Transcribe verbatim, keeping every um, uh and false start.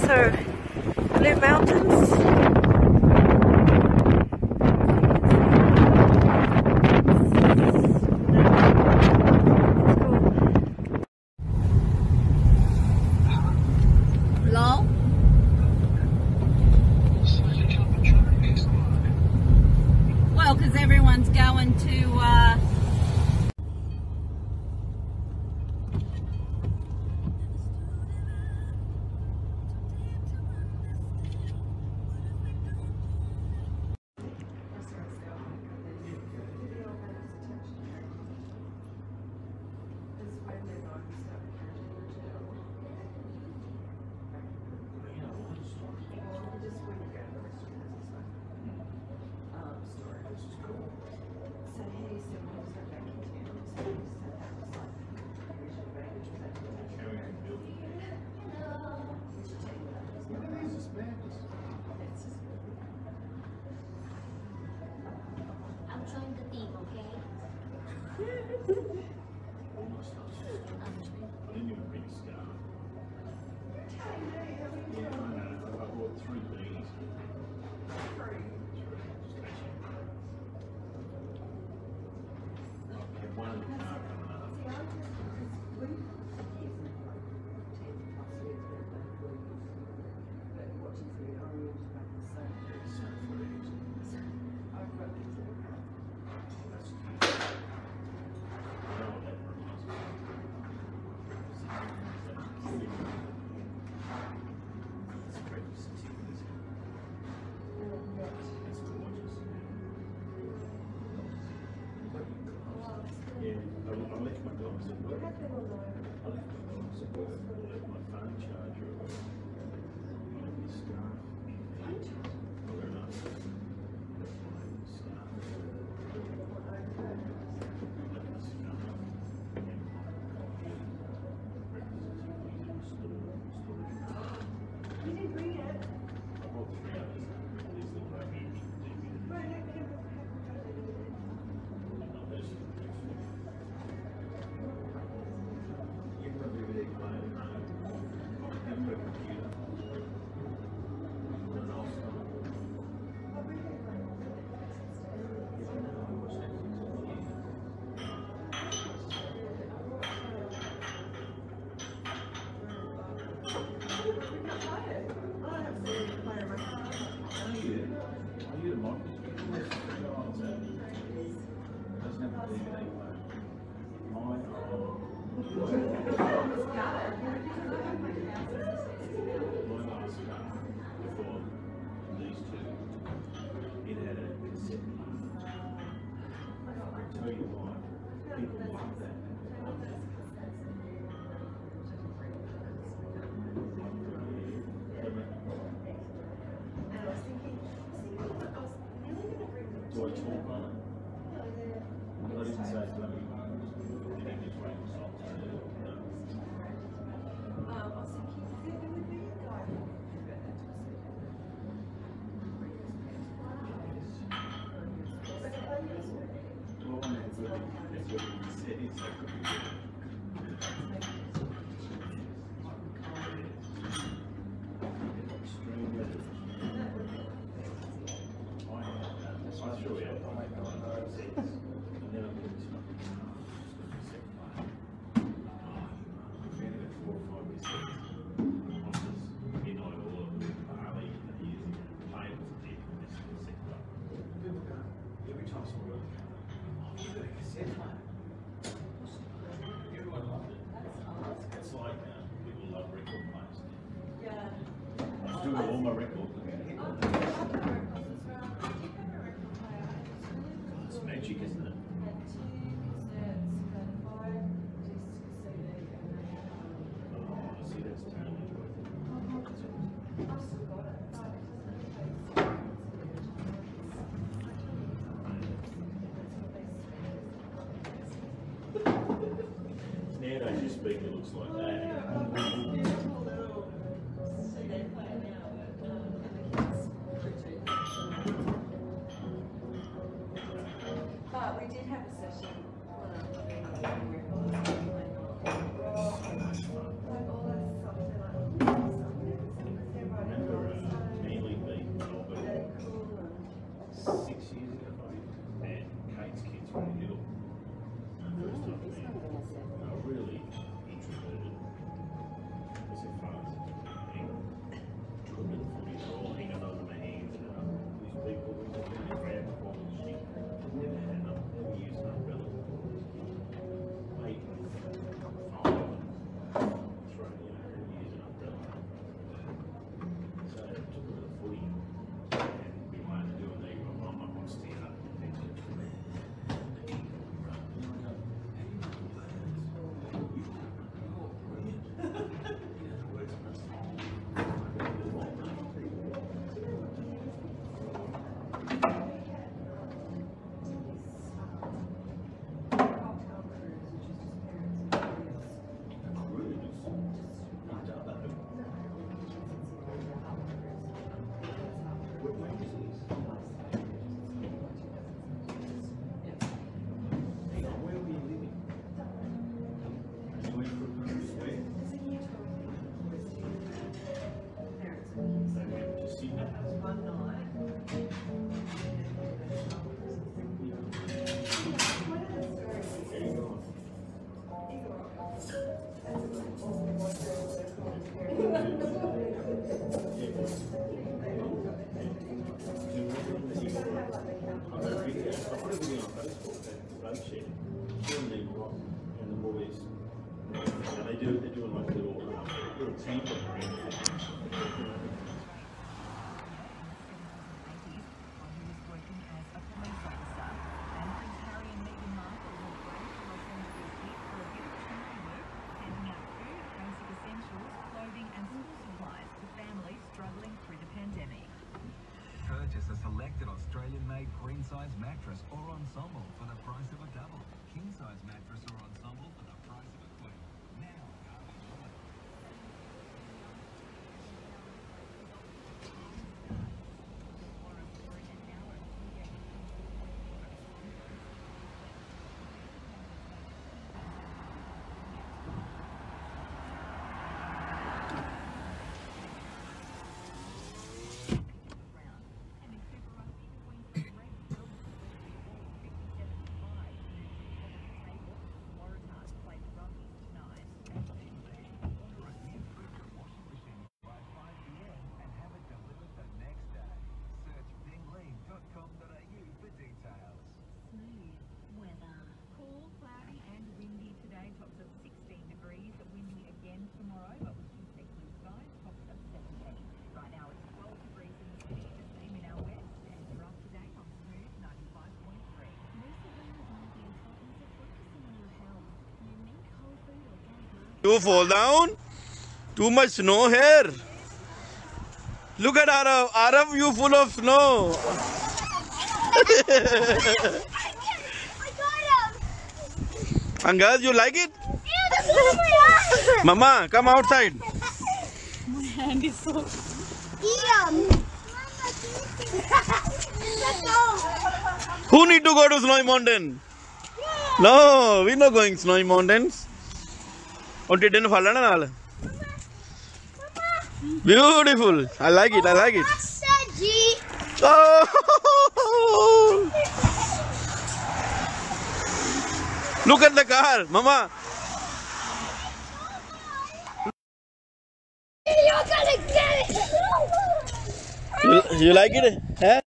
So, Blue Mountains. Hello? Well, because everyone's going to, uh, I'm trying the theme, okay? I didn't even bring a scarf. Yeah, I know. I bought three beanies. Three. Just actually. I had one in the car coming up. Yeah, I, I left my dogs at work. I left my dogs at work. I left my phone charger at work. I left my scarf. I got enough. Left my scarf. Left my scarf. You didn't bring it. I bought three others. These look like me. Right, let me have a You can do the plane at home. You can put a computer. And I'll start. I need a mod. Doesn't have a D V D player. My, oh. My last car before these two, it had a cassette. I tell you why, people love that. Do I talk on it? I didn't say it's bloody. You didn't just wait for songs to do it. Um, I was thinking, there would be a guy. Well, I have really, that's what you said, it's like could be good. Extremely. I have, I sure have. And then I put this one. I've been in four or five years. I was in all of Bali and the years ago. Playing was a deep in this sector. People go, every time someone goes, oh, you've got a cassette player. Everyone loved it. It's like uh, people love record players. Yeah. I still got all my records. It's magic, isn't it? Oh, see, that's totally worth it. Nowadays, your speaker looks like that. But we did have a session. So much fun. Like all that stuff, they're like, Purchase a selected Australian-made queen-size mattress or ensemble for the price of a double. King-size mattress or ensemble for the price of a queen. Now, You fall down. Too much snow here. Look at Arav. Arav, you full of snow. Angad, you like it? Mama, come outside. My hand is so... Who need to go to Snowy Mountain? No, we're not going Snowy Mountains. Onti didn't fall down. Beautiful. I like it. I like it. Oh. Look at the car, Mama. You, you like it? Huh?